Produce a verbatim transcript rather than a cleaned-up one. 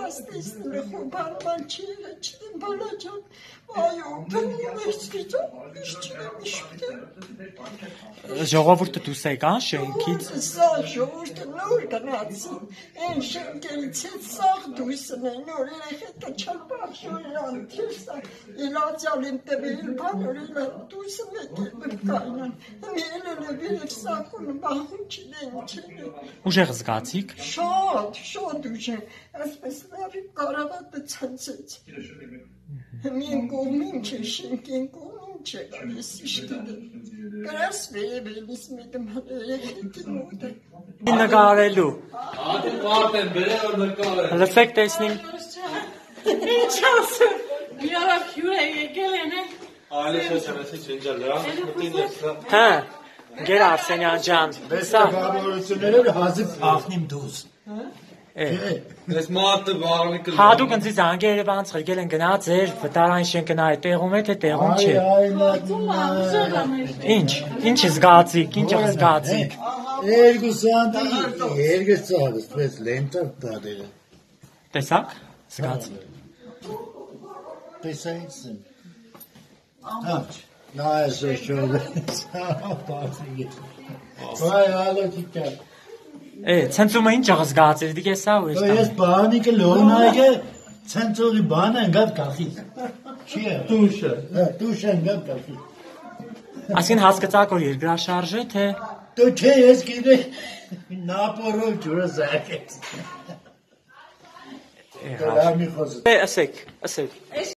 Ասնիսն խոբարման չի չդեմ բալաջան այո դնում ես դիցո իշտեմ իշտեմ Ժողովուրդը դուս եկան շենքից Սա ժողովուրդը նոր գնացին են շենքերից հետ սաղ դույսն է նոր երեխեքը չապաշորան թիրսա իլացյալ իմ տվել բանոր իլա դույսը մեկել կայնան միելել է վերև սախուն բախուն չնեն չնեն Ուժեղ զգացիք Շատ, շատ ուժեղ Այսպես լավի կարավատը ցնցեց Մին կողմին չէ, շենքին կողմին չէ, ես իշտիդը Գրաս վերևելիս միտում երեխեքի մոտ է Նկարելու Ադի պարտ են, բերել որ նկարել Լսեք տեսնիմ Ինչ ասեմ, մի արավ հյուր է եկել են է Այլի չես անեսի չենջալ լրան, մտին եսրա Հա, գեր Արսենյան ջան Բեստա գավորությունները հազիվ փախնիմ դուս Ես մատը վաղնիկը Հադուկ ընձի զանգ Երևանց եկել են գնաց էր վտարային շենքնայ տեղում է թե տեղում չէ Ինչ, ինչ զգացիք, ինչ զգացիք Երկու սանտի, երկու ծաղ, սպես լենտար տադերը Տեսակ, զգացիք Տեսայից եմ Հա, նա ես է շոդես Վայ, ալո կիկա Է, ցնցումը ինչ զգացիք, դիք էսա ու էստա Ես բանիկը լոնայգը ցնցողի բանը ընգավ կախի Չի է Տուշը Տուշը ընգավ կախի Ասին հասկացաք որ երկրաշարժ է, թե Դու չէ ես գիտե նապորով ջուրը զակեց Դրա մի խոսը Է, ասեք, ասեք